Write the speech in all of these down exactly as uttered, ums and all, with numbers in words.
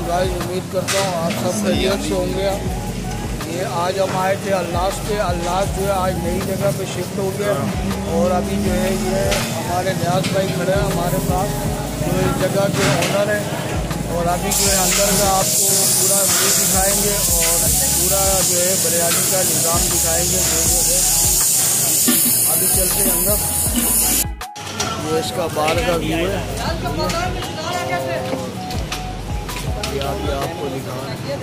Guys, उम्मीद करता हूँ आप सब खैरियत से होंगे। ये आज हम आए थे अल्लास पे। अल्लास जो है आज नई जगह पे शिफ्ट हो गया और अभी जो है ये हमारे न्याज भाई खड़े हैं हमारे पास, जो इस जगह के ओनर हैं। और अभी जो है अंदर का आपको पूरा व्यू दिखाएंगे और पूरा जो है बिरयानी का निज़ाम दिखाएंगे। जो जो है अभी चलते हैं अंदर। ये इसका बाहर का व्यू है, ये अभी आपको दिखा रहे हैं।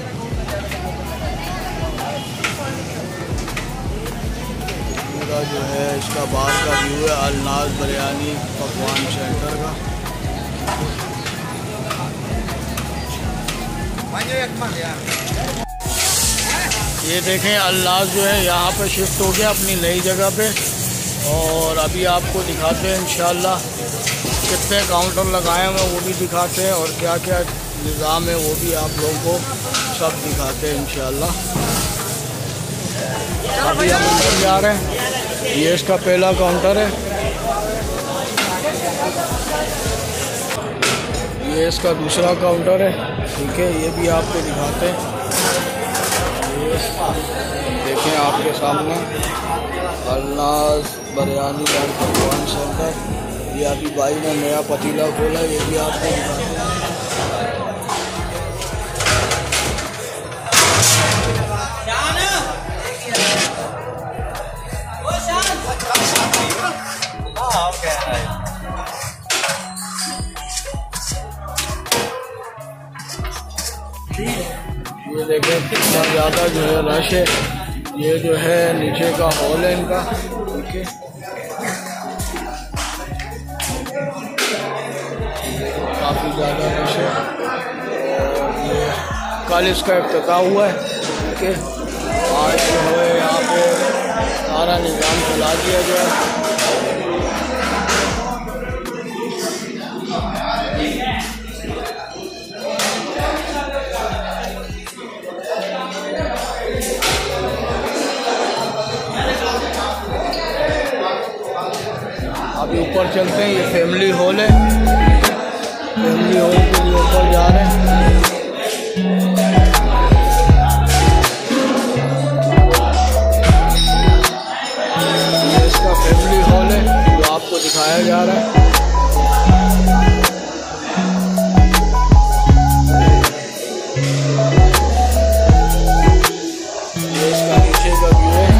पूरा जो है इसका बाहर का व्यू है अल्लास बिरयानी पकवान सेंटर का। ये देखें अल्लास जो है यहाँ पे शिफ्ट हो गया अपनी नई जगह पे और अभी आपको दिखाते हैं इंशाल्लाह कितने काउंटर लगाए हुए हैं वो भी दिखाते हैं और क्या क्या निज़ाम है वो भी आप लोगों को सब दिखाते हैं इंशाल्लाह। अभी हम अंदर जा रहे हैं। ये इसका पहला काउंटर है, ये इसका दूसरा काउंटर है, ठीक है। ये भी आपको दिखाते हैं। ये देखें आपके सामने अल्लास बिरयानी एंड पकवान सेंटर। ये अभी भाई ने नया पतीला खोला, ये भी आपको दिखाते हैं। ये देखें कितना ज़्यादा जो है रश है। ये जो है नीचे का हॉल है इनका, ठीक है। काफ़ी ज़्यादा रश है और ये कल इसका इफ्तिताह हुआ है, ठीक है। आज जो है यहाँ पे सारा निज़ाम चला दिया गया। अभी ऊपर चलते हैं। ये फैमिली हॉल है, फैमिली हॉल के लिए ऊपर जा रहे हैं। ये इसका फैमिली हॉल है जो आपको दिखाया जा रहा है। ये इसका नीचे का व्यू है।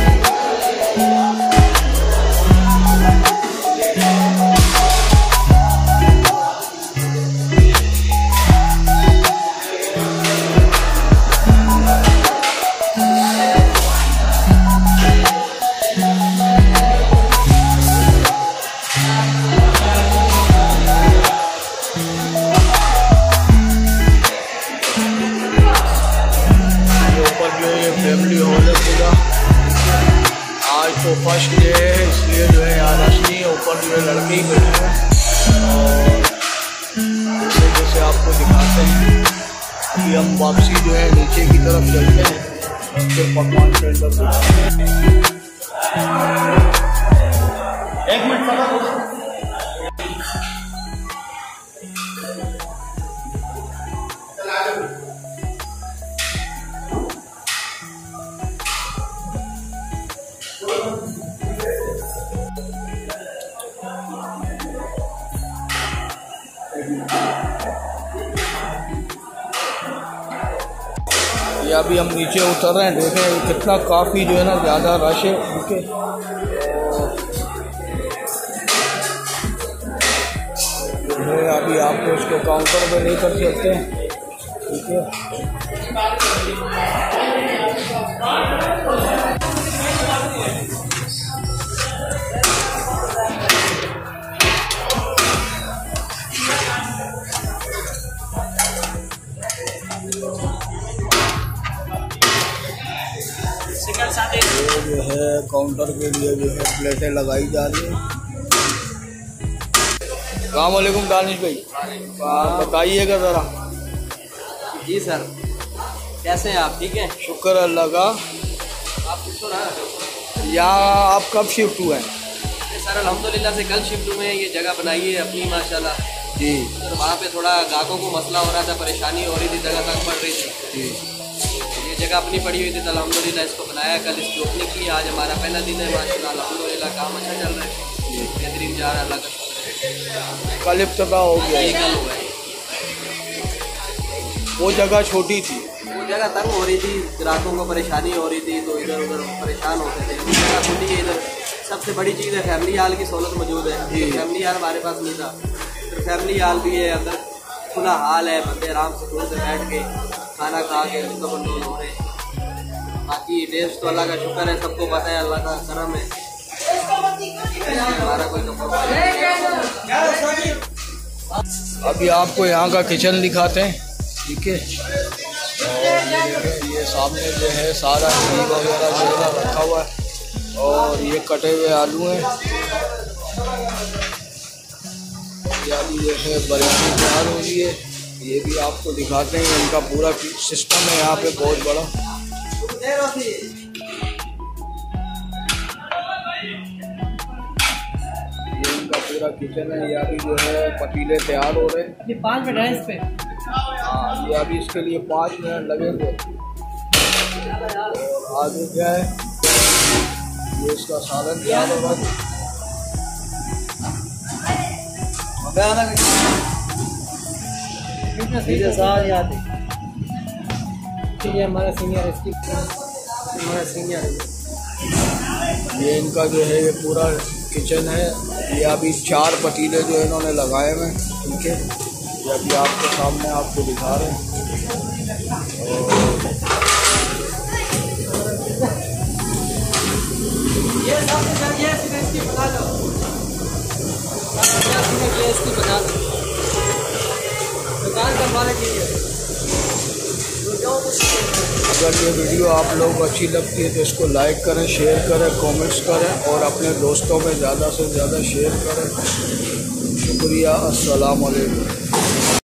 फैमिली हॉल है पूरा। आज तो फर्स्ट डे है इसलिए जो है यहाँ रश नहीं है। ऊपर जो है लड़के ही बैठे हैं और जैसे जैसे आपको दिखाते हैं कि हम वापसी जो है नीचे की तरफ चलते हैं फिर पकवान सेंटर दिखाते हैं। एक मिनट ये अभी हम नीचे उतर रहे हैं। देखें कितना काफ़ी जो है ना ज़्यादा रश है, ठीक है। जो है अभी आपको इसको काउंटर पे लेकर चलते हैं, ठीक है। ये जो है काउंटर के लिए जो है प्लेटें लगाई जा रही हैं। अस्सलाम वालेकुम दानिश भाई, बताइएगा ज़रा। जी सर, कैसे हैं आप? ठीक है, शुक्र अल्लाह का। आप पूछो ना, यहाँ आप कब शिफ्ट हुए हैं? सर अल्हम्दुलिल्लाह से कल शिफ्ट हुए हैं। ये जगह बनाई है अपनी माशाल्लाह। जी। तो वहाँ पे थोड़ा ग्राहकों को मसला हो रहा था, परेशानी हो रही थी, जगह तंग पड़ रही थी। जी। ये जगह अपनी पड़ी हुई थी, तो अल्हम्दुलिल्लाह इसको बनाया। कल इसकी ओपनिंग की, आज हमारा पहला दिन है। माशाल्लाह अल्हम्दुलिल्लाह काम अच्छा चल रहा है, बेहतरीन जा रहा है। अल्लाह का कल इफ्तिताह हो गया, ये कल हुआ है। वो जगह छोटी थी, वो जगह तंग हो रही थी, ग्राहकों को परेशानी हो रही थी, तो इधर उधर परेशान होते थे। जगह छोटी है इधर। सबसे बड़ी चीज़ है फैमिली हाल की सहूलत मौजूद है। फैमिली हाल हमारे पास नहीं था, तो फैमिली हाल भी है, अंदर खुला हाल है, बंदे आराम से सुकून से बैठ के खाना खा के उनका कंट्रोल हो रहे हैं। बाकी टेस्ट तो अल्लाह का शुक्र है, सबको पता है, अल्लाह का करम है, हमारा कोई कपड़ा। अभी आपको यहाँ का किचन दिखाते हैं, ठीक है। और ये, ये सामने जो है सारा घी वगैरह जो है रखा हुआ है, और ये कटे हुए आलू हैं। ये अभी जो है बिरयानी तैयार हो रही है, ये भी आपको दिखाते हैं। इनका पूरा सिस्टम है यहाँ पे बहुत बड़ा। ये इनका पूरा किचन है। ये अभी जो है पतीले तैयार हो रहे हैं। ये पाँच मिनट है इस पे। हाँ, ये अभी इसके लिए पाँच मिनट लगेंगे। और आगे क्या है, ये इसका सालन तैयार हो रहा है। ये हमारा सीनियर है, हमारा सीनियर है। ये इनका जो है ये पूरा किचन है। ये अभी चार पतीले जो इन्होंने लगाए हुए हैं, ठीक है। ये अभी आपके सामने आपको दिखा रहे हैं। और ये सबसे ये इसकी बना दो, ये इसकी बना दो, दुकान का मालिक ही है। अगर ये वीडियो आप लोग अच्छी लगती है तो इसको लाइक करें, शेयर करें, कमेंट्स करें, और अपने दोस्तों में ज़्यादा से ज़्यादा शेयर करें। शुक्रिया। अस्सलाम वालेकुम।